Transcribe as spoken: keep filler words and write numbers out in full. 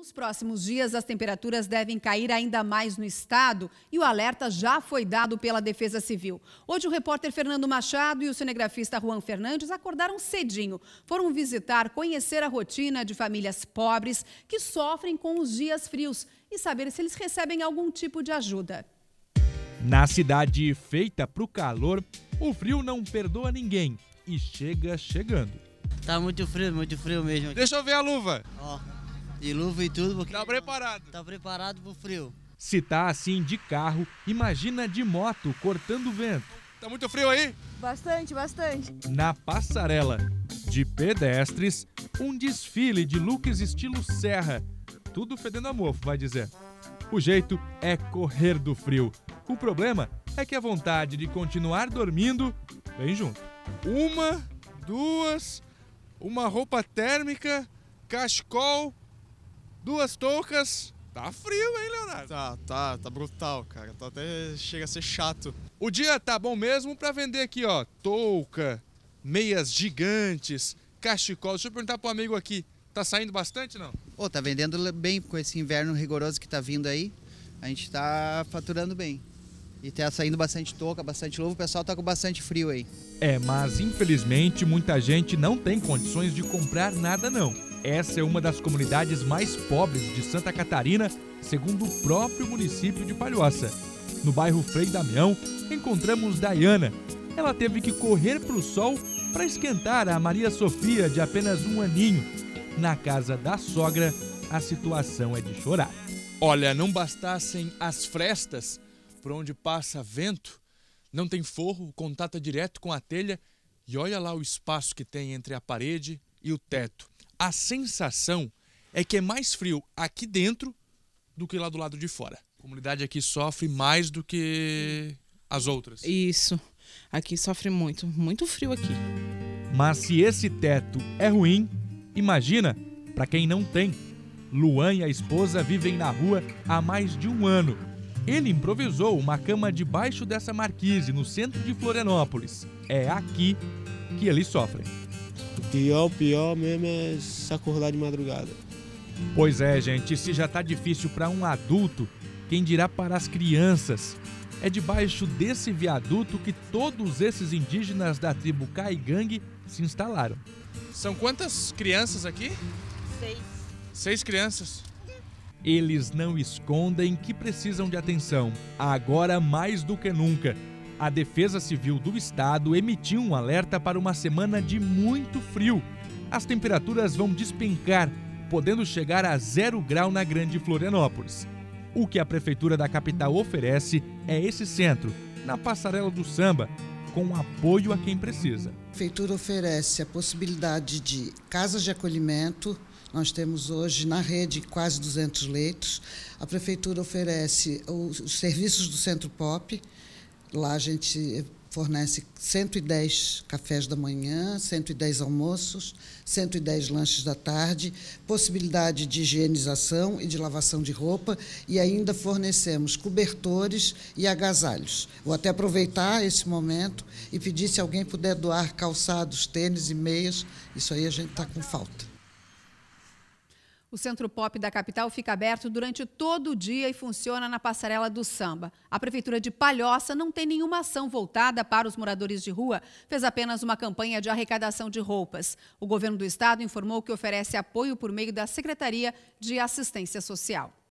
Nos próximos dias, as temperaturas devem cair ainda mais no estado e o alerta já foi dado pela Defesa Civil. Hoje, o repórter Fernando Machado e o cinegrafista Juan Fernandes acordaram cedinho. Foram visitar, conhecer a rotina de famílias pobres que sofrem com os dias frios e saber se eles recebem algum tipo de ajuda. Na cidade feita para o calor, o frio não perdoa ninguém e chega chegando. Tá muito frio, muito frio mesmo aqui. Deixa eu ver a luva. Ó, de luva e tudo, porque Tá preparado. tá preparado pro frio. Se tá assim de carro, imagina de moto cortando vento. Tá muito frio aí? Bastante, bastante. Na passarela de pedestres, um desfile de looks estilo serra. Tudo fedendo a mofo, vai dizer. O jeito é correr do frio. O problema é que a vontade de continuar dormindo vem junto. Uma, duas, uma roupa térmica, cachecol, duas toucas. Tá frio, hein, Leonardo? Tá, tá, tá brutal, cara. Tá até chega a ser chato. O dia tá bom mesmo pra vender aqui, ó. Touca, meias gigantes, cachecol. Deixa eu perguntar pro amigo aqui. Tá saindo bastante, não? Pô, tá vendendo bem com esse inverno rigoroso que tá vindo aí. A gente tá faturando bem. E tá saindo bastante touca, bastante luva. O pessoal tá com bastante frio aí. É, mas infelizmente muita gente não tem condições de comprar nada não. Essa é uma das comunidades mais pobres de Santa Catarina, segundo o próprio município de Palhoça. No bairro Frei Damião, encontramos Dayana. Ela teve que correr para o sol para esquentar a Maria Sofia, de apenas um aninho. Na casa da sogra, a situação é de chorar. Olha, não bastassem as frestas por onde passa vento, não tem forro, o contato é direto com a telha e olha lá o espaço que tem entre a parede e o teto. A sensação é que é mais frio aqui dentro do que lá do lado de fora. A comunidade aqui sofre mais do que as outras. Isso, aqui sofre muito, muito frio aqui. Mas se esse teto é ruim, imagina para quem não tem. Luan e a esposa vivem na rua há mais de um ano. Ele improvisou uma cama debaixo dessa marquise, no centro de Florianópolis. É aqui que eles sofrem. O pior, o pior mesmo é se acordar de madrugada. Pois é, gente, se já tá difícil para um adulto, quem dirá para as crianças? É debaixo desse viaduto que todos esses indígenas da tribo Caigangue se instalaram. São quantas crianças aqui? Seis. Seis crianças. Eles não escondem que precisam de atenção, agora mais do que nunca. A Defesa Civil do Estado emitiu um alerta para uma semana de muito frio. As temperaturas vão despencar, podendo chegar a zero grau na Grande Florianópolis. O que a Prefeitura da capital oferece é esse centro, na Passarela do Samba, com apoio a quem precisa. A Prefeitura oferece a possibilidade de casas de acolhimento. Nós temos hoje na rede quase duzentos leitos. A Prefeitura oferece os serviços do Centro Pop. Lá a gente fornece cento e dez cafés da manhã, cento e dez almoços, cento e dez lanches da tarde, possibilidade de higienização e de lavação de roupa e ainda fornecemos cobertores e agasalhos. Vou até aproveitar esse momento e pedir se alguém puder doar calçados, tênis e meias. Isso aí a gente está com falta. O Centro Pop da capital fica aberto durante todo o dia e funciona na Passarela do Samba. A Prefeitura de Palhoça não tem nenhuma ação voltada para os moradores de rua, fez apenas uma campanha de arrecadação de roupas. O governo do estado informou que oferece apoio por meio da Secretaria de Assistência Social.